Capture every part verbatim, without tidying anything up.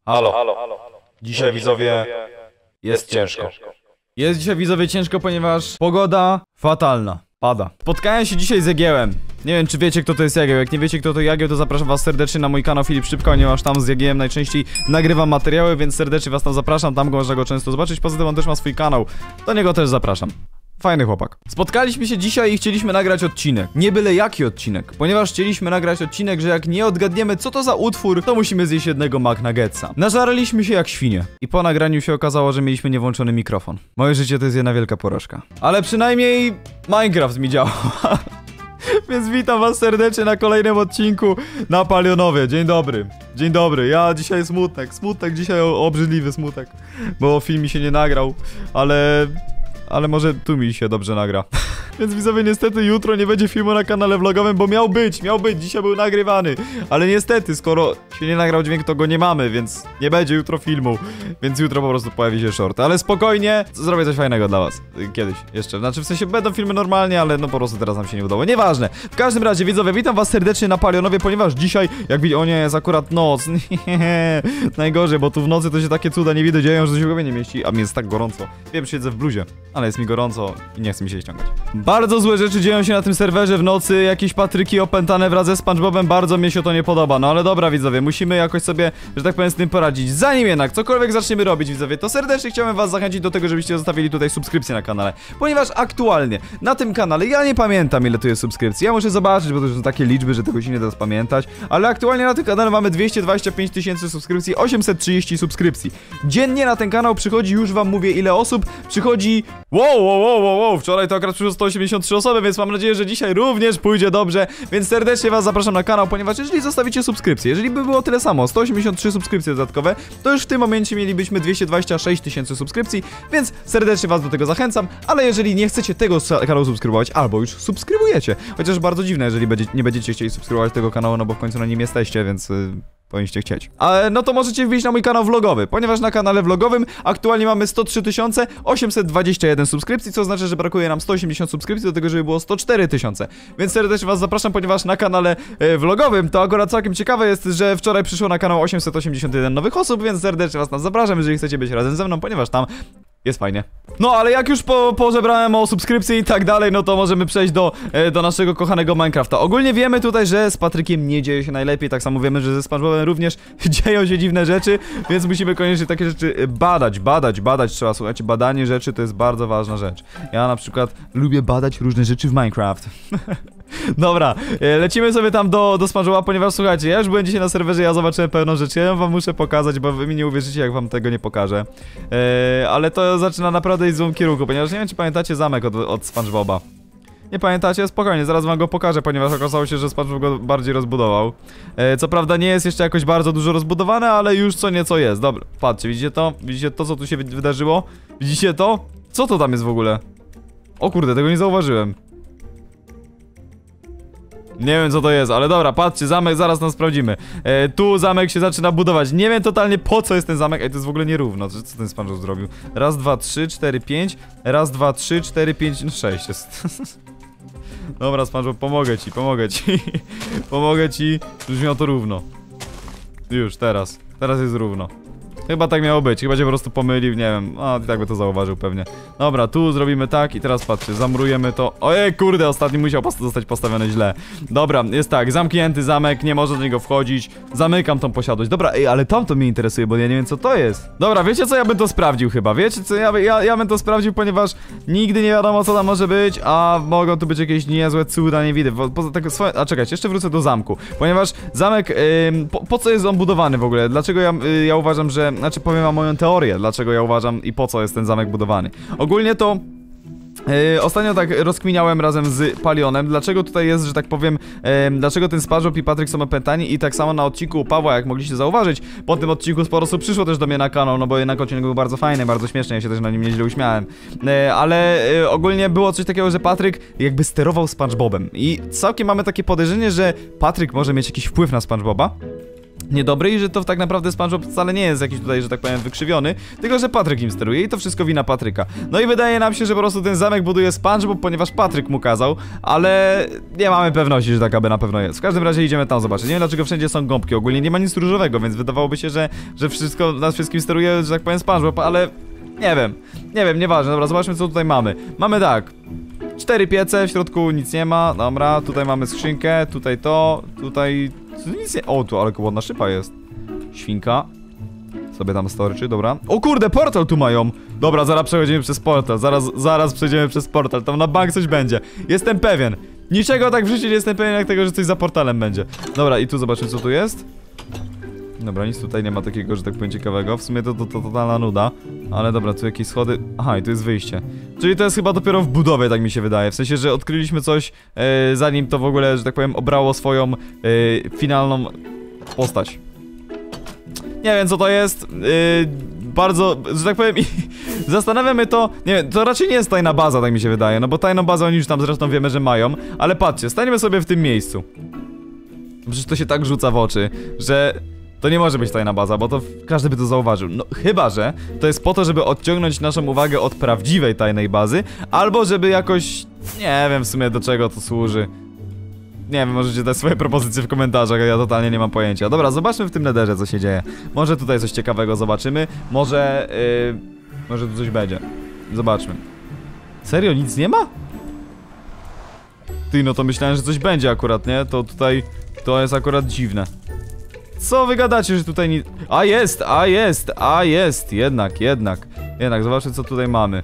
Halo, halo, halo. Dzisiaj widzowie jest ciężko. Jest dzisiaj widzowie ciężko, ponieważ pogoda fatalna. Pada. Spotkałem się dzisiaj z Jagiełem. Nie wiem, czy wiecie, kto to jest Jagieł. Jak nie wiecie, kto to Jagieł, to zapraszam was serdecznie na mój kanał Filip Szczypka, ponieważ tam z Jagiełem najczęściej nagrywam materiały, więc serdecznie was tam zapraszam. Tam go można go często zobaczyć. Poza tym on też ma swój kanał. Do niego też zapraszam. Fajny chłopak. Spotkaliśmy się dzisiaj i chcieliśmy nagrać odcinek. Nie byle jaki odcinek, ponieważ chcieliśmy nagrać odcinek, że jak nie odgadniemy, co to za utwór, to musimy zjeść jednego McNuggetsa. Nażarliśmy się jak świnie. I po nagraniu się okazało, że mieliśmy niewłączony mikrofon. Moje życie to jest jedna wielka porażka. Ale przynajmniej Minecraft mi działa. Więc witam was serdecznie na kolejnym odcinku na Palionowie. Dzień dobry. Dzień dobry. Ja dzisiaj smutek. Smutek dzisiaj, obrzydliwy smutek. Bo film mi się nie nagrał, ale... Ale może tu mi się dobrze nagra. Więc widzowie, niestety jutro nie będzie filmu na kanale vlogowym, bo miał być, miał być, dzisiaj był nagrywany. Ale niestety, skoro się nie nagrał dźwięk, to go nie mamy, więc nie będzie jutro filmu. Więc jutro po prostu pojawi się short. Ale spokojnie, zrobię coś fajnego dla was. Kiedyś jeszcze. Znaczy w sensie będą filmy normalnie, ale no po prostu teraz nam się nie udało. Nieważne. W każdym razie, widzowie, witam was serdecznie na Palionowie, ponieważ dzisiaj, jak widzicie, o nie, jest akurat noc. Najgorzej, bo tu w nocy to się takie cuda nie widać, dzieją, że to się w głowie nie mieści. A mi jest tak gorąco. Wiem, siedzę w bluzie, ale jest mi gorąco i nie chce mi się ściągać. Bardzo złe rzeczy dzieją się na tym serwerze w nocy, jakieś Patryki opętane wraz ze SpongeBobem, bardzo mi się to nie podoba. No ale dobra, widzowie, musimy jakoś sobie, że tak powiem, z tym poradzić. Zanim jednak cokolwiek zaczniemy robić, widzowie, to serdecznie chciałem was zachęcić do tego, żebyście zostawili tutaj subskrypcję na kanale. Ponieważ aktualnie na tym kanale, ja nie pamiętam, ile tu jest subskrypcji, ja muszę zobaczyć, bo to są takie liczby, że tego się nie da spamiętać. Ale aktualnie na tym kanale mamy dwieście dwadzieścia pięć tysięcy subskrypcji, osiemset trzydzieści subskrypcji. Dziennie na ten kanał przychodzi, już wam mówię ile osób, przychodzi... Wow, wow, wow, wow, wow, wczoraj to akurat przyszło sto osiemdziesiąt trzy osoby, więc mam nadzieję, że dzisiaj również pójdzie dobrze. Więc serdecznie was zapraszam na kanał, ponieważ jeżeli zostawicie subskrypcję, jeżeli by było tyle samo, sto osiemdziesiąt trzy subskrypcje dodatkowe, to już w tym momencie mielibyśmy dwieście dwadzieścia sześć tysięcy subskrypcji, więc serdecznie was do tego zachęcam. Ale jeżeli nie chcecie tego kanału subskrybować, albo już subskrybujecie, chociaż bardzo dziwne, jeżeli będzie, nie będziecie chcieli subskrybować tego kanału, no bo w końcu na nim jesteście, więc... Yy... powinniście chcieć. Ale no to możecie wbić na mój kanał vlogowy, ponieważ na kanale vlogowym aktualnie mamy sto trzy tysiące osiemset dwadzieścia jeden subskrypcji, co oznacza, że brakuje nam sto osiemdziesiąt subskrypcji do tego, żeby było sto cztery tysiące. Więc serdecznie was zapraszam, ponieważ na kanale e, vlogowym to akurat całkiem ciekawe jest, że wczoraj przyszło na kanał osiemset osiemdziesiąt jeden nowych osób, więc serdecznie was tam zapraszam, jeżeli chcecie być razem ze mną, ponieważ tam jest fajnie. No, ale jak już po, pożebrałem o subskrypcji i tak dalej, no to możemy przejść do, e, do naszego kochanego Minecrafta. Ogólnie wiemy tutaj, że z Patrykiem nie dzieje się najlepiej, tak samo wiemy, że ze SpongeBobem również dzieją się dziwne rzeczy, więc musimy koniecznie takie rzeczy badać, badać, badać trzeba, słuchajcie, badanie rzeczy to jest bardzo ważna rzecz. Ja na przykład lubię badać różne rzeczy w Minecraft. Dobra, lecimy sobie tam do, do SpongeBoba, ponieważ słuchajcie, ja już byłem dzisiaj na serwerze, ja zobaczyłem pewną rzecz, ja wam muszę pokazać, bo wy mi nie uwierzycie, jak wam tego nie pokażę. Eee, ale to zaczyna naprawdę iść w złym kierunku, ponieważ nie wiem, czy pamiętacie zamek od, od SpongeBoba. Nie pamiętacie? Spokojnie, zaraz wam go pokażę, ponieważ okazało się, że SpongeBob go bardziej rozbudował. E, co prawda nie jest jeszcze jakoś bardzo dużo rozbudowane, ale już co nieco jest. Dobra, patrzcie, widzicie to? Widzicie to, co tu się wydarzyło? Widzicie to? Co to tam jest w ogóle? O kurde, tego nie zauważyłem. Nie wiem, co to jest, ale dobra, patrzcie, zamek, zaraz tam sprawdzimy. e, Tu zamek się zaczyna budować. Nie wiem totalnie, po co jest ten zamek. Ej, to jest w ogóle nierówno. Co, co ten SpongeBob zrobił? Raz, dwa, trzy, cztery, pięć. Raz, dwa, trzy, cztery, pięć, no sześć jest. Dobra, SpongeBob, pomogę ci, pomogę ci. Pomogę ci, żebyś miał to równo. Już, teraz. Teraz jest równo. Chyba tak miało być, chyba się po prostu pomylił, nie wiem, a i tak by to zauważył pewnie. Dobra, tu zrobimy tak i teraz patrzcie, zamurujemy to. Ojej, kurde, ostatni musiał post zostać postawiony źle. Dobra, jest tak, zamknięty zamek, nie może do niego wchodzić. Zamykam tą posiadłość. Dobra, ej, ale tam to mnie interesuje, bo ja nie wiem, co to jest. Dobra, wiecie co, ja bym to sprawdził chyba, wiecie co, ja, ja, ja bym to sprawdził, ponieważ nigdy nie wiadomo, co tam może być, a mogą tu być jakieś niezłe cuda, nie widzę. Poza tego swoje... A czekajcie, jeszcze wrócę do zamku, ponieważ zamek, yy, po, po co jest on budowany w ogóle? Dlaczego ja, yy, ja uważam, że... Znaczy powiem wam moją teorię, dlaczego ja uważam i po co jest ten zamek budowany. Ogólnie to Yy, ostatnio tak rozkminiałem razem z Palionem, dlaczego tutaj jest, że tak powiem, yy, dlaczego ten SpongeBob i Patryk są opętani i tak samo na odcinku u Pawła, jak mogliście zauważyć, po tym odcinku sporo osób przyszło też do mnie na kanał, no bo jednak odcinek był bardzo fajny, bardzo śmieszny, ja się też na nim nieźle uśmiałem. Yy, ale yy, ogólnie było coś takiego, że Patryk jakby sterował SpongeBobem i całkiem mamy takie podejrzenie, że Patryk może mieć jakiś wpływ na SpongeBoba. niedobry i że to tak naprawdę SpongeBob wcale nie jest jakiś tutaj, że tak powiem, wykrzywiony, tylko że Patryk im steruje i to wszystko wina Patryka. No i wydaje nam się, że po prostu ten zamek buduje SpongeBob, ponieważ Patryk mu kazał, ale nie mamy pewności, że tak aby na pewno jest. W każdym razie idziemy tam zobaczyć. Nie wiem dlaczego wszędzie są gąbki, ogólnie nie ma nic różowego, więc wydawałoby się, że, że wszystko, nas wszystkim steruje, że tak powiem, SpongeBob, ale nie wiem, nie wiem, nieważne. Dobra, zobaczmy co tutaj mamy. Mamy tak, cztery piece, w środku nic nie ma, dobra, tutaj mamy skrzynkę, tutaj to, tutaj... Nic nie... O, tu ale ładna szypa jest. Świnka. Sobie tam storczy, dobra. O kurde, portal tu mają. Dobra, zaraz przechodzimy przez portal. Zaraz, zaraz przejdziemy przez portal. Tam na bank coś będzie. Jestem pewien. Niczego tak w życiu nie jestem pewien jak tego, że coś za portalem będzie. Dobra, i tu zobaczymy co tu jest. Dobra, nic tutaj nie ma takiego, że tak powiem, ciekawego. W sumie to, to, to totalna nuda. Ale dobra, tu jakieś schody. Aha, i tu jest wyjście. Czyli to jest chyba dopiero w budowie, tak mi się wydaje. W sensie, że odkryliśmy coś, e, zanim to w ogóle, że tak powiem, obrało swoją e, finalną postać. Nie wiem, co to jest. E, bardzo, że tak powiem, zastanawiam się to. Nie wiem, to raczej nie jest tajna baza, tak mi się wydaje. No bo tajną bazę oni już tam zresztą wiemy, że mają. Ale patrzcie, staniemy sobie w tym miejscu. Przecież to się tak rzuca w oczy, że... To nie może być tajna baza, bo to każdy by to zauważył. No chyba, że to jest po to, żeby odciągnąć naszą uwagę od prawdziwej tajnej bazy, albo żeby jakoś... Nie wiem w sumie do czego to służy. Nie wiem, możecie dać swoje propozycje w komentarzach, ja totalnie nie mam pojęcia. Dobra, zobaczmy w tym netherze co się dzieje. Może tutaj coś ciekawego zobaczymy, może... Yy, może tu coś będzie. Zobaczmy. Serio, nic nie ma? Ty, no to myślałem, że coś będzie akurat, nie? To tutaj... To jest akurat dziwne. Co wy gadacie, że tutaj nic... A jest, a jest, a jest, jednak, jednak. Jednak, zobaczmy co tutaj mamy.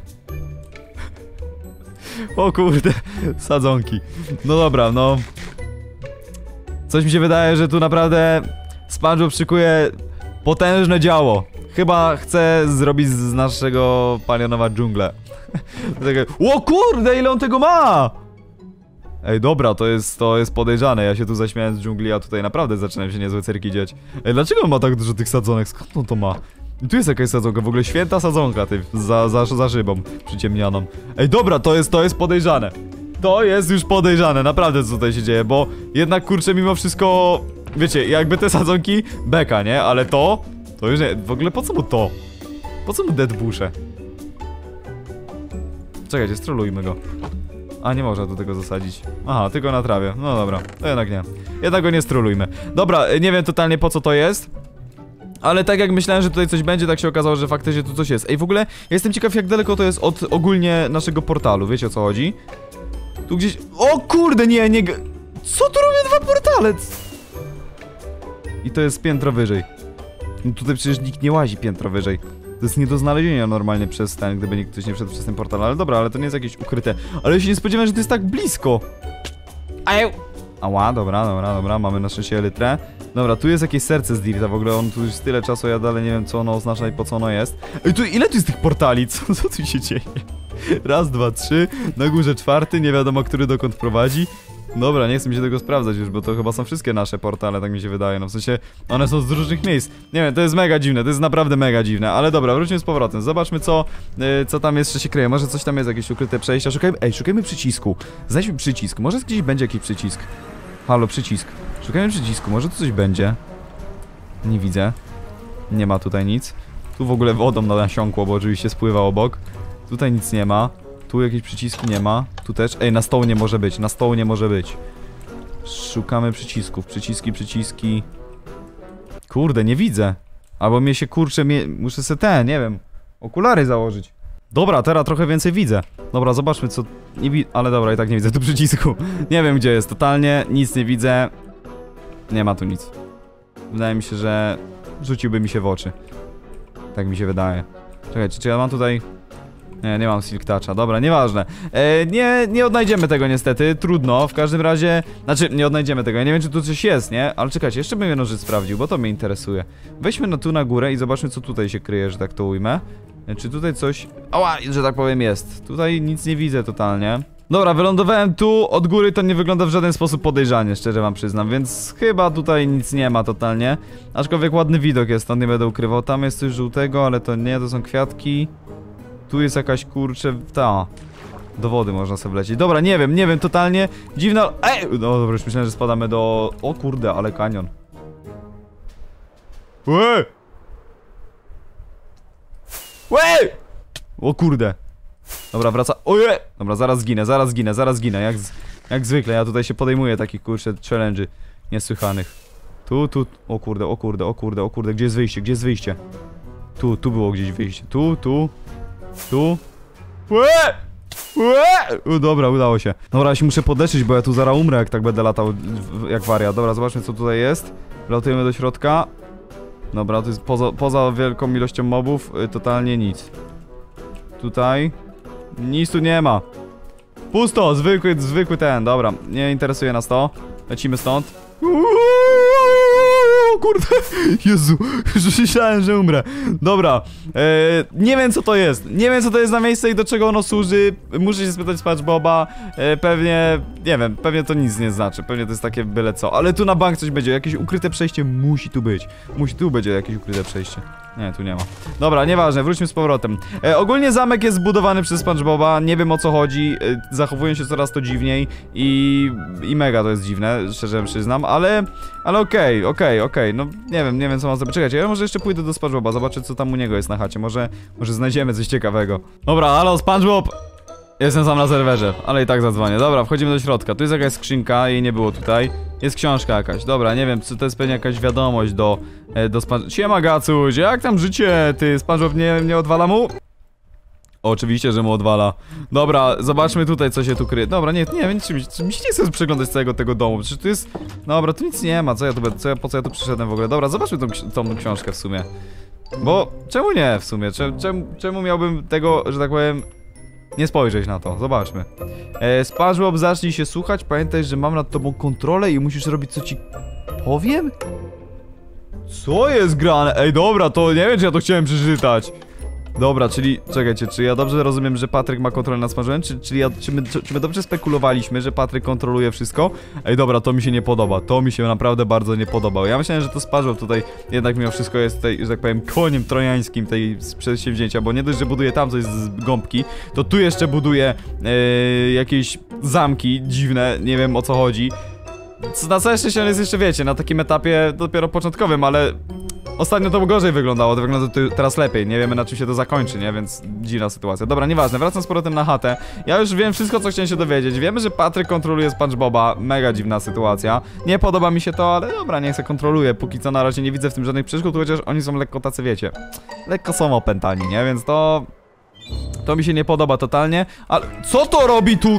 O kurde, sadzonki. No dobra, no. Coś mi się wydaje, że tu naprawdę SpongeBob szykuje potężne działo. Chyba chce zrobić z naszego palionowa dżunglę. O kurde, ile on tego ma! Ej, dobra, to jest, to jest podejrzane, ja się tu zaśmiałem z dżungli, a tutaj naprawdę zaczynają się niezłe cyrki dziać. Ej, dlaczego on ma tak dużo tych sadzonek? Skąd on to ma? I tu jest jakaś sadzonka, w ogóle święta sadzonka, ty, za, za, za szybą przyciemnianą. Ej, dobra, to jest, to jest podejrzane. To jest już podejrzane, naprawdę co tutaj się dzieje, bo jednak, kurczę, mimo wszystko... Wiecie, jakby te sadzonki, beka, nie? Ale to, to już nie, w ogóle po co mu to? Po co mu deadbusze? Czekajcie, strolujmy go. A, nie można do tego zasadzić. Aha, tylko na trawie. No dobra, to jednak nie. Jednak go nie strolujmy. Dobra, nie wiem totalnie po co to jest. Ale tak jak myślałem, że tutaj coś będzie, tak się okazało, że faktycznie tu coś jest. Ej, w ogóle ja jestem ciekaw jak daleko to jest od ogólnie naszego portalu. Wiecie o co chodzi? Tu gdzieś... O kurde, nie, nie... Co tu robią dwa portale? I to jest piętro wyżej. No tutaj przecież nikt nie łazi piętro wyżej. To jest nie do znalezienia normalnie przez ten, gdyby nikt ktoś nie wszedł przez ten portal, ale dobra, ale to nie jest jakieś ukryte. Ale ja się nie spodziewałem, że to jest tak blisko. Aju! Ała, dobra, dobra, dobra, mamy na szczęście elytrę. Dobra, tu jest jakieś serce z Dirta, w ogóle on tu już tyle czasu, ja dalej nie wiem co ono oznacza i po co ono jest. Ej, tu ile tu jest tych portali? Co, co tu się dzieje? Raz, dwa, trzy, na górze czwarty, nie wiadomo który dokąd prowadzi. Dobra, nie chcę mi się tego sprawdzać już, bo to chyba są wszystkie nasze portale, tak mi się wydaje, no w sensie one są z różnych miejsc. Nie wiem, to jest mega dziwne, to jest naprawdę mega dziwne, ale dobra, wróćmy z powrotem, zobaczmy co, yy, co tam jeszcze się kryje, może coś tam jest, jakieś ukryte przejścia, szukajmy, ej, szukajmy przycisku, znajdźmy przycisk, może gdzieś będzie jakiś przycisk. Halo, przycisk, szukajmy przycisku, może tu coś będzie. Nie widzę, nie ma tutaj nic, tu w ogóle wodą nasiąkło, bo oczywiście spływa obok, tutaj nic nie ma. Tu jakieś przyciski nie ma. Tu też. Ej, na stołu nie może być. Na stołu nie może być. Szukamy przycisków. Przyciski, przyciski. Kurde, nie widzę. Albo mnie się kurczę, mnie... muszę sobie te, nie wiem, okulary założyć. Dobra, teraz trochę więcej widzę. Dobra, zobaczmy co... Nie wi... Ale dobra, i tak nie widzę tu przycisku. Nie wiem gdzie jest. Totalnie nic nie widzę. Nie ma tu nic. Wydaje mi się, że... rzuciłby mi się w oczy. Tak mi się wydaje. Czekajcie, czy ja mam tutaj... Nie, nie mam Silk Toucha, dobra, nieważne. E, nie, nie odnajdziemy tego niestety, trudno, w każdym razie... Znaczy, nie odnajdziemy tego, ja nie wiem czy tu coś jest, nie? Ale czekajcie, jeszcze bym jedną rzecz sprawdził, bo to mnie interesuje. Weźmy no tu na górę i zobaczmy co tutaj się kryje, że tak to ujmę. E, czy tutaj coś... Ała, że tak powiem jest. Tutaj nic nie widzę totalnie. Dobra, wylądowałem tu, od góry to nie wygląda w żaden sposób podejrzanie, szczerze wam przyznam, więc chyba tutaj nic nie ma totalnie. Aczkolwiek ładny widok jest, stąd nie będę ukrywał. Tam jest coś żółtego, ale to nie, to są kwiatki. Tu jest jakaś kurczę, ta. Do wody można sobie wlecieć. Dobra, nie wiem, nie wiem, totalnie dziwna. Ej! No dobra, już myślałem, że spadamy do... O kurde, ale kanion. Łe! Łe! O kurde. Dobra, wraca. Oje! Dobra, zaraz zginę, zaraz zginę, zaraz zginę. Jak, z... Jak zwykle, ja tutaj się podejmuję takich kurczę challenge'y niesłychanych. Tu, tu. O kurde, o kurde, o kurde, o kurde. Gdzie jest wyjście? Gdzie jest wyjście? Tu, tu było gdzieś wyjście. Tu, tu. Tu. Łe! Łe! U, dobra, udało się. Dobra, ja się muszę podleczyć, bo ja tu zaraz umrę, jak tak będę latał jak wariat. Dobra, zobaczmy co tutaj jest. Wlatujemy do środka. Dobra, to jest poza, poza wielką ilością mobów, y, totalnie nic. Tutaj. Nic tu nie ma. Pusto, zwykły, zwykły ten, dobra. Nie interesuje nas to. Lecimy stąd. O kurde, Jezu, już myślałem, że umrę. Dobra, e, nie wiem co to jest. Nie wiem co to jest za miejsce i do czego ono służy. Muszę się spytać SpongeBoba. E, pewnie, nie wiem, pewnie to nic nie znaczy. Pewnie to jest takie byle co. Ale tu na bank coś będzie, jakieś ukryte przejście musi tu być. Musi tu będzie jakieś ukryte przejście. Nie, tu nie ma. Dobra, nieważne, wróćmy z powrotem. E, ogólnie zamek jest zbudowany przez SpongeBoba, nie wiem o co chodzi. E, zachowują się coraz to dziwniej i, i mega to jest dziwne, szczerze przyznam, ale ale okej, okej, okej, no nie wiem, nie wiem co mam zrobić. Czekajcie, ja może jeszcze pójdę do SpongeBoba, zobaczę co tam u niego jest na chacie, może, może znajdziemy coś ciekawego. Dobra, halo SpongeBob! Jestem sam na serwerze, ale i tak zadzwonię. Dobra, wchodzimy do środka, tu jest jakaś skrzynka, jej nie było tutaj. Jest książka jakaś, dobra, nie wiem, czy to jest pewnie jakaś wiadomość do, do SpongeBoba. Siema Gacuś, jak tam życie, ty, SpongeBob nie, nie odwala mu? Oczywiście, że mu odwala. Dobra, zobaczmy tutaj, co się tu kryje. Dobra, nie, nie, nic, mi się nie chce przeglądać całego tego domu. Przecież tu jest... Dobra, tu nic nie ma, co ja tu będę, co ja, po co ja tu przyszedłem w ogóle? Dobra, zobaczmy tą, tą książkę w sumie. Bo, czemu nie w sumie? Czemu, czemu miałbym tego, że tak powiem, nie spojrzeć na to? Zobaczmy. E, SpongeBob, zacznij się słuchać, pamiętaj, że mam nad tobą kontrolę i musisz robić, co ci powiem? Co jest grane? Ej, dobra, to nie wiem, czy ja to chciałem przeczytać. Dobra, czyli, czekajcie, czy ja dobrze rozumiem, że Patryk ma kontrolę nad SpongeBobem? Czy, czyli ja, czy, my, czy, czy my dobrze spekulowaliśmy, że Patryk kontroluje wszystko? Ej, dobra, to mi się nie podoba, to mi się naprawdę bardzo nie podoba. Ja myślałem, że to SpongeBob tutaj jednak mimo wszystko jest tutaj, że tak powiem, koniem trojańskim tej przedsięwzięcia, bo nie dość, że buduje tam coś z gąbki, to tu jeszcze buduje yy, jakieś zamki dziwne, nie wiem o co chodzi. Na całe szczęście on jest jeszcze, wiecie, na takim etapie dopiero początkowym, ale... Ostatnio to gorzej wyglądało, to wygląda teraz lepiej, nie wiemy na czym się to zakończy, nie? Więc dziwna sytuacja. Dobra, nieważne, wracam z powrotem na chatę. Ja już wiem wszystko, co chciałem się dowiedzieć. Wiemy, że Patryk kontroluje SpongeBoba, mega dziwna sytuacja. Nie podoba mi się to, ale dobra, niech se kontroluje. Póki co na razie nie widzę w tym żadnych przeszkód, chociaż oni są lekko tacy, wiecie, lekko są opętani, nie? Więc to... To mi się nie podoba totalnie, ale... Co to robi tu?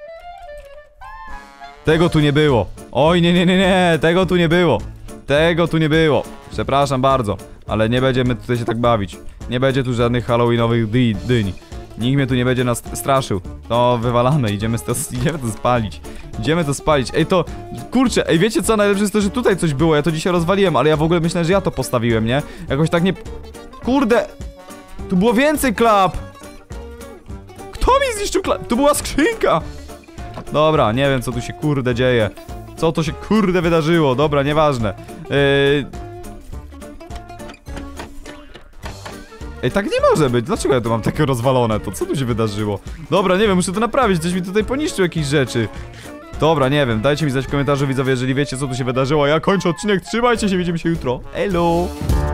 Tego tu nie było. Oj, nie, nie, nie, nie, tego tu nie było. Tego tu nie było. Przepraszam bardzo, ale nie będziemy tutaj się tak bawić. Nie będzie tu żadnych halloweenowych dy dyń. Nikt mnie tu nie będzie nas straszył. To wywalamy, idziemy to, idziemy to spalić. Idziemy to spalić. Ej, to... Kurczę, ej, wiecie co? Najlepsze jest to, że tutaj coś było. Ja to dzisiaj rozwaliłem, ale ja w ogóle myślę, że ja to postawiłem, nie? Jakoś tak nie... Kurde! Tu było więcej klap! Kto mi zniszczył klap? Tu była skrzynka! Dobra, nie wiem co tu się kurde dzieje. Co to się kurde wydarzyło? Dobra, nieważne. Yy... Ej, tak nie może być. Dlaczego ja tu mam takie rozwalone? To co tu się wydarzyło? Dobra, nie wiem, muszę to naprawić. Ktoś mi tutaj poniszczył jakieś rzeczy. Dobra, nie wiem. Dajcie mi znać w komentarzu, widzowie, jeżeli wiecie co tu się wydarzyło. Ja kończę odcinek. Trzymajcie się, widzimy się jutro. Elo!